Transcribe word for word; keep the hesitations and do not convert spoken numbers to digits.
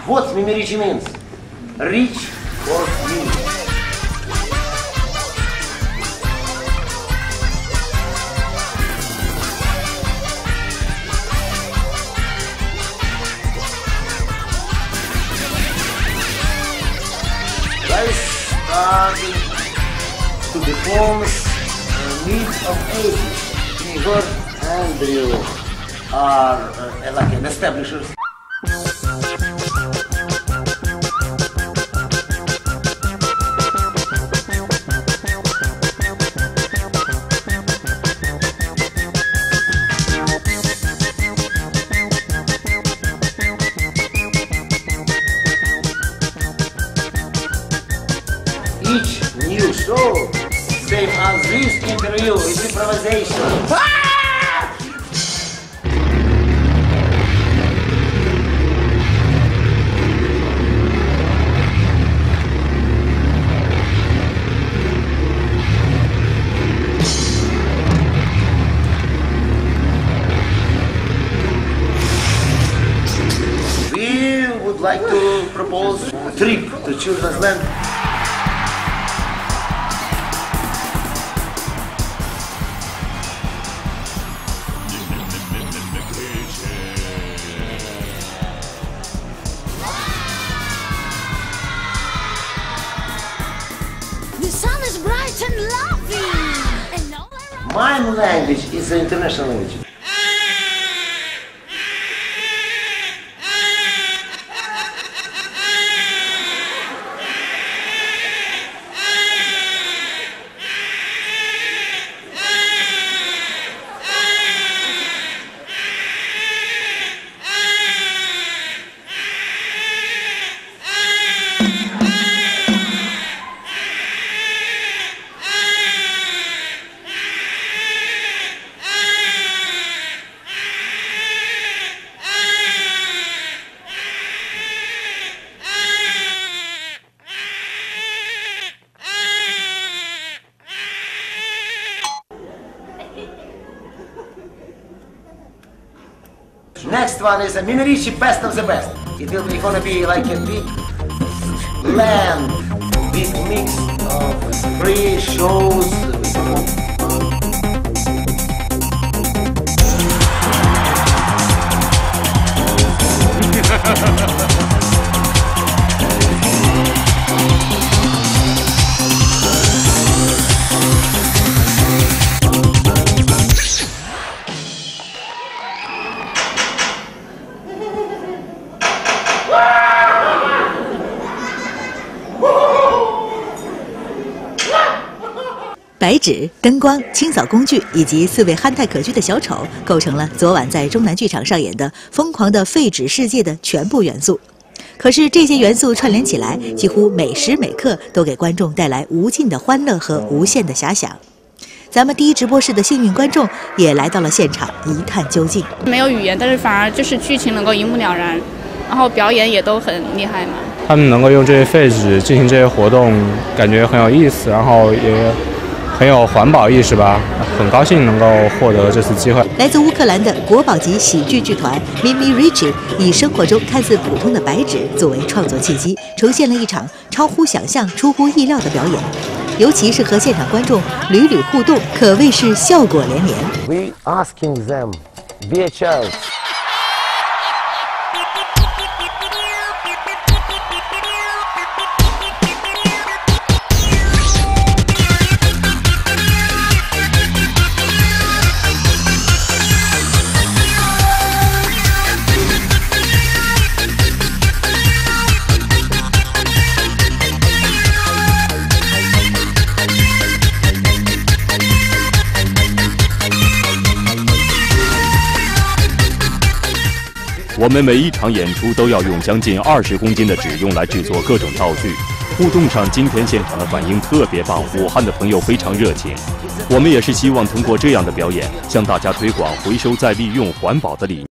What Mimirichi means? Rich or mean? Let's start to the forms uh, needs of ages. Igor and Andrew are uh, like an establishers. Each new show, same as this interview, is improvisation. Ah! We would like to propose a trip to Children's Land. The sun is bright and lovely, and all around. My language is an international language. Next one is a Mimirichi best of the best. It will be gonna be like a big land, big mix of free shows. 白纸、灯光、清扫工具以及四位憨态可掬的小丑，构成了昨晚在中南剧场上演的《疯狂的废纸世界》的全部元素。可是这些元素串联起来，几乎每时每刻都给观众带来无尽的欢乐和无限的遐想。咱们第一直播室的幸运观众也来到了现场，一探究竟。 没有语言，但是反而就是剧情能够一目了然，然后表演也都很厉害嘛。 他们能够用这些废纸进行这些活动，感觉很有意思，然后也很有环保意识吧，很高兴能够获得这次机会。 来自乌克兰的国宝级喜剧剧团 Mimirichi 以生活中看似普通的白纸作为创作契机，呈现了一场超乎想象、出乎意料的表演。尤其是和现场观众屡屡互动，可谓是效果连连。 We asking them, be a child. “我们每一场演出都要用将近二十公斤的纸用来制作各种道具。互动上，今天现场的反应特别棒，武汉的朋友非常热情。我们也是希望通过这样的表演，向大家推广回收再利用、环保的理念。